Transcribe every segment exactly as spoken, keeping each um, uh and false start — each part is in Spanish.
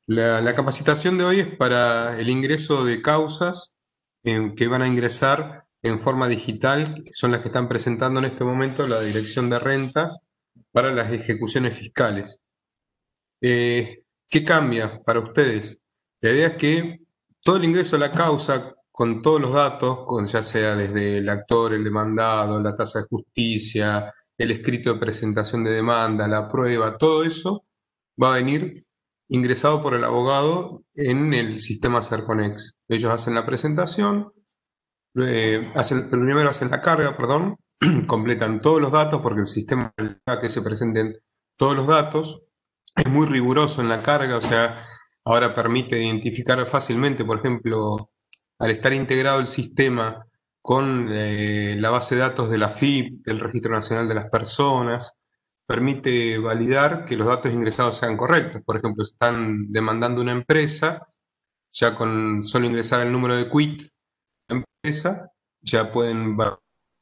La, la capacitación de hoy es para el ingreso de causas en que van a ingresar en forma digital, que son las que están presentando en este momento la Dirección de Rentas para las ejecuciones fiscales. Eh, ¿Qué cambia para ustedes? La idea es que todo el ingreso a la causa, con todos los datos, con ya sea desde el actor, el demandado, la tasa de justicia, el escrito de presentación de demanda, la prueba, todo eso va a venir ingresado por el abogado en el sistema Serconex. Ellos hacen la presentación, eh, hacen, primero hacen la carga, perdón, completan todos los datos porque el sistema necesita que se presenten todos los datos. Es muy riguroso en la carga, o sea, ahora permite identificar fácilmente, por ejemplo, al estar integrado el sistema con eh, la base de datos de la F I P, del Registro Nacional de las Personas, permite validar que los datos ingresados sean correctos. Por ejemplo, si están demandando una empresa, ya con solo ingresar el número de quit de la empresa, ya pueden ver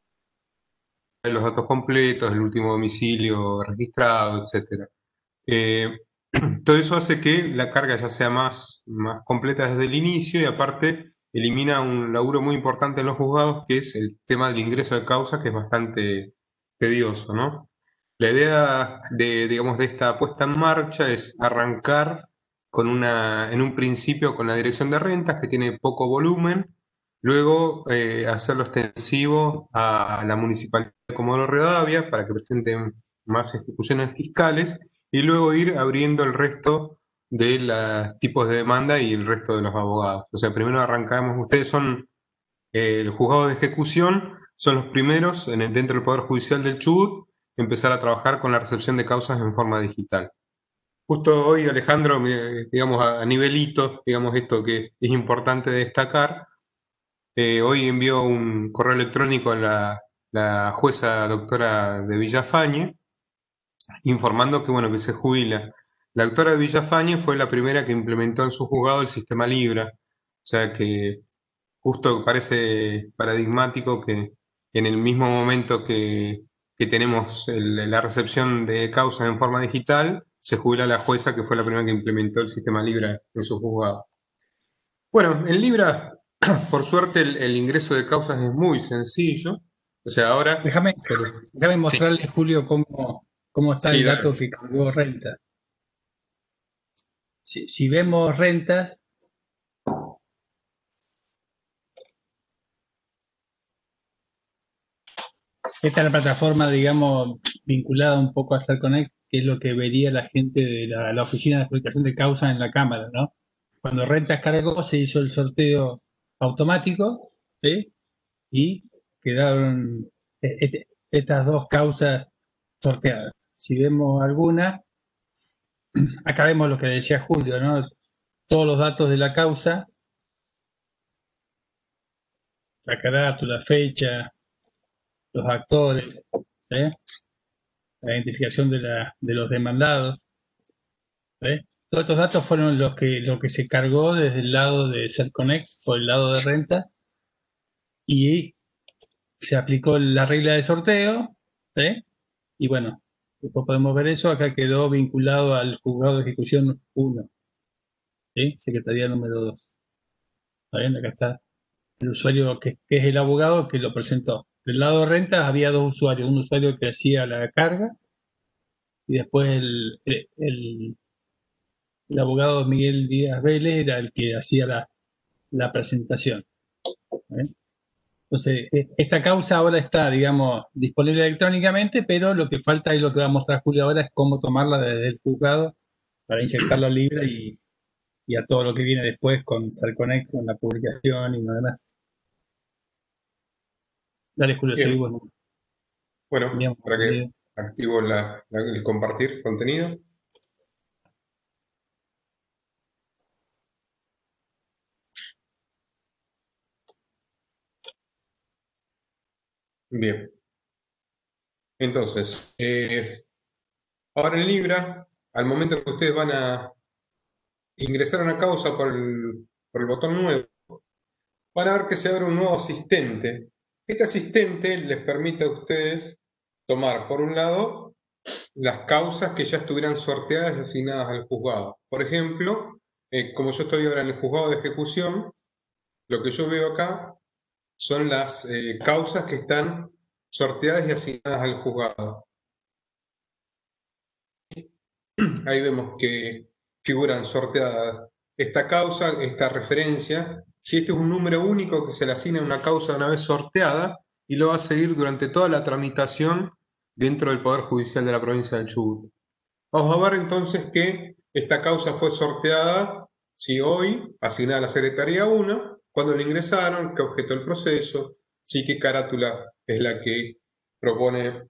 los datos completos, el último domicilio registrado, etcétera. Eh, Todo eso hace que la carga ya sea más, más completa desde el inicio y aparte elimina un laburo muy importante en los juzgados que es el tema del ingreso de causa que es bastante tedioso, ¿no? La idea de, digamos, de esta puesta en marcha es arrancar con una, en un principio con la dirección de rentas que tiene poco volumen, luego eh, hacerlo extensivo a la municipalidad de Comodoro Rivadavia para que presenten más ejecuciones fiscales y luego ir abriendo el resto de los tipos de demanda y el resto de los abogados. O sea, primero arrancamos, ustedes son eh, el juzgado de ejecución, son los primeros en el, dentro del Poder Judicial del Chubut, empezar a trabajar con la recepción de causas en forma digital. Justo hoy, Alejandro, digamos a, a nivelito, digamos esto que es importante destacar, eh, hoy envió un correo electrónico a la, la jueza doctora de Villafañe, informando que, bueno, que se jubila. La doctora de Villafañe fue la primera que implementó en su juzgado el sistema Libra, o sea que justo parece paradigmático que en el mismo momento que, que tenemos el- la recepción de causas en forma digital, se jubila la jueza que fue la primera que implementó el sistema Libra en su juzgado. Bueno, en Libra, por suerte, el, el ingreso de causas es muy sencillo. O sea, ahora... Déjame, déjame Sí, mostrarle, Julio, cómo, cómo está sí, el dale. dato que cargó renta. Si, si vemos rentas, esta es la plataforma, digamos, vinculada un poco a CellConnect, que es lo que vería la gente de la, la oficina de adjudicación de causa en la Cámara, ¿no? Cuando rentas cargó, se hizo el sorteo automático, ¿sí? Y quedaron e- e- estas dos causas sorteadas. Si vemos alguna, acá vemos lo que decía Julio, ¿no? Todos los datos de la causa, la carátula, la fecha, los actores, ¿sí? La identificación de, la, de los demandados, ¿sí? Todos estos datos fueron los que, lo que se cargó desde el lado de CellConnect, por el lado de renta, y se aplicó la regla de sorteo, ¿sí? Y bueno, después podemos ver eso, acá quedó vinculado al juzgado de ejecución uno, ¿sí? Secretaría número dos. ¿Está bien? Acá está el usuario que, que es el abogado que lo presentó. Del lado de rentas había dos usuarios, un usuario que hacía la carga y después el, el, el abogado Miguel Díaz Vélez era el que hacía la, la presentación. ¿Eh? Entonces, e- esta causa ahora está, digamos, disponible electrónicamente, pero lo que falta y lo que va a mostrar Julio ahora es cómo tomarla desde el juzgado para inyectarla libre y, y a todo lo que viene después con Serconect, con la publicación y lo demás. Dale, Julio, Bien, seguimos. bueno, Bien, para que bien. activo la- la- el compartir contenido. Bien, entonces, eh, ahora en Libra, al momento que ustedes van a ingresar una causa por el, por el botón nuevo, van a ver que se abre un nuevo asistente. Este asistente les permite a ustedes tomar, por un lado, las causas que ya estuvieran sorteadas y asignadas al juzgado. Por ejemplo, eh, como yo estoy ahora en el juzgado de ejecución, lo que yo veo acá son las eh, causas que están sorteadas y asignadas al juzgado. Ahí vemos que figuran sorteadas esta causa, esta referencia. Si este es un número único que se le asigna a una causa una vez sorteada y lo va a seguir durante toda la tramitación dentro del Poder Judicial de la provincia del Chubut. Vamos a ver entonces que esta causa fue sorteada, si hoy, asignada a la Secretaría uno, cuando le ingresaron, qué objeto del proceso, si qué carátula es la que propone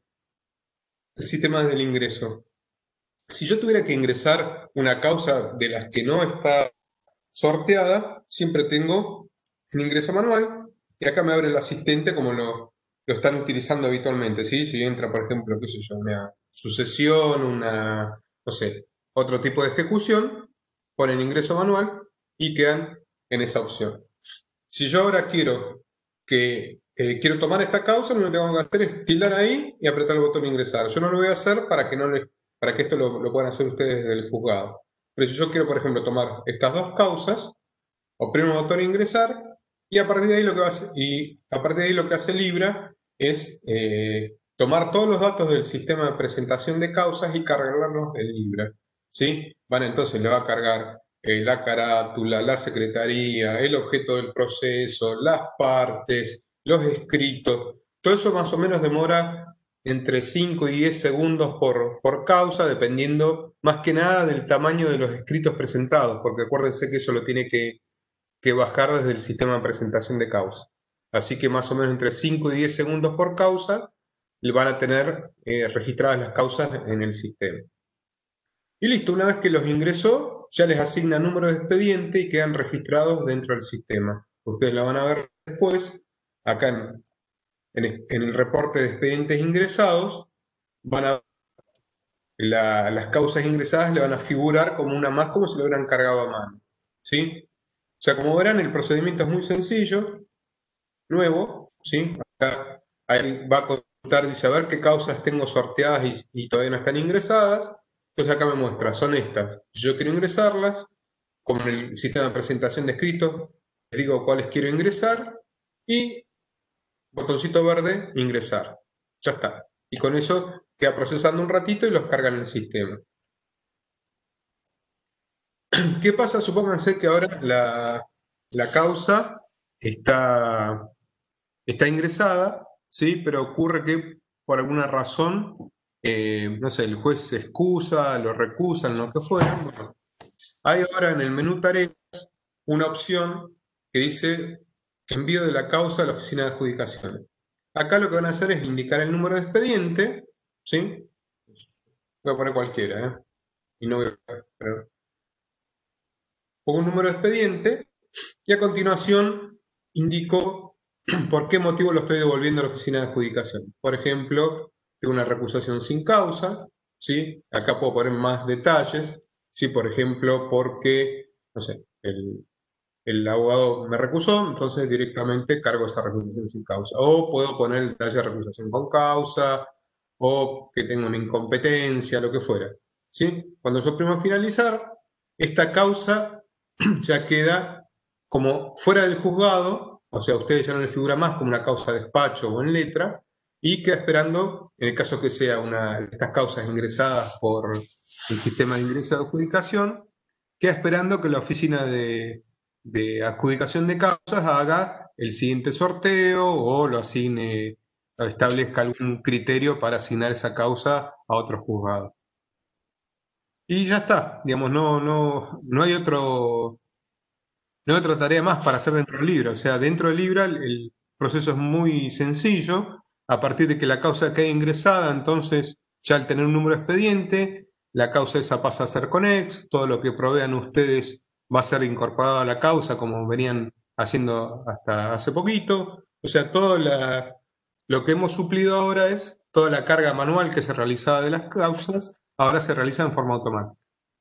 el sistema del ingreso. Si yo tuviera que ingresar una causa de las que no está sorteada, siempre tengo un ingreso manual y acá me abre el asistente como lo, lo están utilizando habitualmente, ¿sí? Si entra, por ejemplo, qué sé yo, una sucesión, una, no sé, otro tipo de ejecución, ponen ingreso manual y quedan en esa opción. Si yo ahora quiero que eh, quiero tomar esta causa, lo que tengo que hacer es tildar ahí y apretar el botón ingresar. Yo no lo voy a hacer para que no le, para que esto lo, lo puedan hacer ustedes desde el juzgado. Pero si yo quiero, por ejemplo, tomar estas dos causas, oprimo el botón ingresar y a partir de ahí lo que, va a hacer, y a partir de ahí lo que hace Libra es eh, tomar todos los datos del sistema de presentación de causas y cargarlos en Libra. ¿Sí? Bueno, entonces le va a cargar eh, la carátula, la secretaría, el objeto del proceso, las partes, los escritos. Todo eso más o menos demora entre cinco y diez segundos por, por causa, dependiendo más que nada del tamaño de los escritos presentados, porque acuérdense que eso lo tiene que, que bajar desde el sistema de presentación de causa. Así que más o menos entre cinco y diez segundos por causa van a tener eh, registradas las causas en el sistema. Y listo, una vez que los ingresó, ya les asigna número de expediente y quedan registrados dentro del sistema. Ustedes la van a ver después, acá en, en, en el reporte de expedientes ingresados, van a ver la, las causas ingresadas le van a figurar como una más, como si lo hubieran cargado a mano. ¿Sí? O sea, como verán, el procedimiento es muy sencillo, nuevo, ¿sí? Acá ahí va a contar, dice, a ver qué causas tengo sorteadas y, y todavía no están ingresadas. Entonces acá me muestra, son estas. Yo quiero ingresarlas, como en el sistema de presentación de escritos, les digo cuáles quiero ingresar y botoncito verde, ingresar. Ya está. Y con eso queda procesando un ratito y los carga en el sistema. ¿Qué pasa? Supónganse que ahora la, la causa está, está ingresada, ¿sí? Pero ocurre que por alguna razón, eh, no sé, el juez se excusa, lo recusan, lo que fuera. Bueno, hay ahora en el menú tareas una opción que dice envío de la causa a la oficina de adjudicaciones. Acá lo que van a hacer es indicar el número de expediente, ¿sí? Voy a poner cualquiera, ¿eh? Y no voy a poner. Pongo un número de expediente y a continuación indico por qué motivo lo estoy devolviendo a la oficina de adjudicación. Por ejemplo, tengo una recusación sin causa, ¿sí? Acá puedo poner más detalles, ¿sí? Por ejemplo, porque, no sé, el, el abogado me recusó, entonces directamente cargo esa recusación sin causa. O puedo poner el detalle de recusación con causa, o que tengo una incompetencia, lo que fuera, ¿sí? Cuando yo primo finalizar, esta causa ya queda como fuera del juzgado, o sea, a ustedes ya no les figura más como una causa de despacho o en letra, y queda esperando, en el caso que sea una de estas causas ingresadas por el sistema de ingreso de adjudicación, queda esperando que la oficina de, de adjudicación de causas haga el siguiente sorteo o lo asigne, o establezca algún criterio para asignar esa causa a otro juzgado. Y ya está, digamos, no, no, no hay otro, no hay otra tarea más para hacer dentro del Libra. O sea, dentro del Libra el, el proceso es muy sencillo. A partir de que la causa quede ingresada, entonces ya al tener un número de expediente, la causa esa pasa a ser conex, todo lo que provean ustedes va a ser incorporado a la causa como venían haciendo hasta hace poquito. O sea, todo la, lo que hemos suplido ahora es toda la carga manual que se realizaba de las causas, ahora se realiza en forma automática.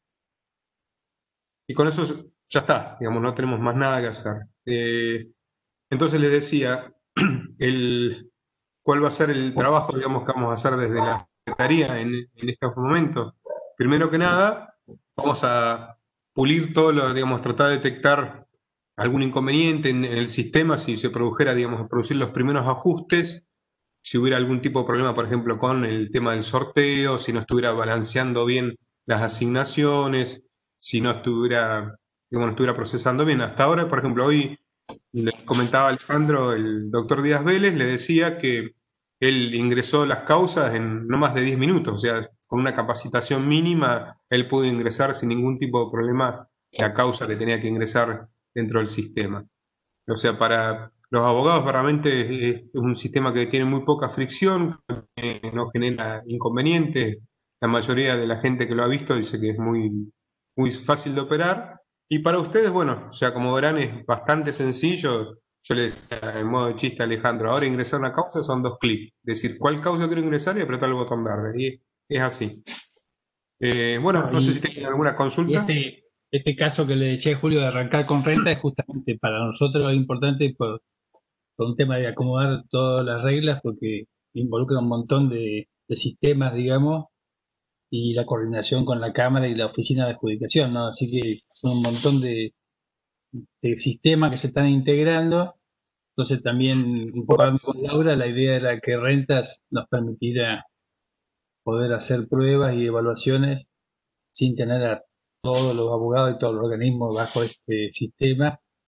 Y con eso ya está, digamos, no tenemos más nada que hacer. Eh, entonces les decía, el, ¿cuál va a ser el trabajo, digamos, que vamos a hacer desde la Secretaría en, en estos momentos? Primero que nada, vamos a pulir todo lo, digamos, tratar de detectar algún inconveniente en, en el sistema, si se produjera, digamos, producir los primeros ajustes, si hubiera algún tipo de problema, por ejemplo, con el tema del sorteo, si no estuviera balanceando bien las asignaciones, si no estuviera, digamos, no estuviera procesando bien. Hasta ahora, por ejemplo, hoy le comentaba Alejandro, el doctor Díaz Vélez le decía que él ingresó las causas en no más de diez minutos, o sea, con una capacitación mínima, él pudo ingresar sin ningún tipo de problema la causa que tenía que ingresar dentro del sistema. O sea, para los abogados realmente es, es un sistema que tiene muy poca fricción, que no genera inconvenientes. La mayoría de la gente que lo ha visto dice que es muy, muy fácil de operar. Y para ustedes, bueno, o sea, como verán, es bastante sencillo. Yo les decía en modo de chiste a Alejandro, ahora ingresar una causa son dos clics. Decir cuál causa quiero ingresar y apretar el botón verde. Y es así. Eh, bueno, Bueno, no sé si y, tienen alguna y consulta. este, este caso que le decía Julio de arrancar con renta es justamente para nosotros importante por, por un tema de acomodar todas las reglas porque involucra un montón de, de sistemas, digamos, y la coordinación con la Cámara y la Oficina de Adjudicación, ¿no? Así que son un montón de, de sistemas que se están integrando. Entonces también, un poco hablando con Laura, la idea era que rentas nos permitirá poder hacer pruebas y evaluaciones sin tener a todos los abogados y todos los organismos bajo este sistema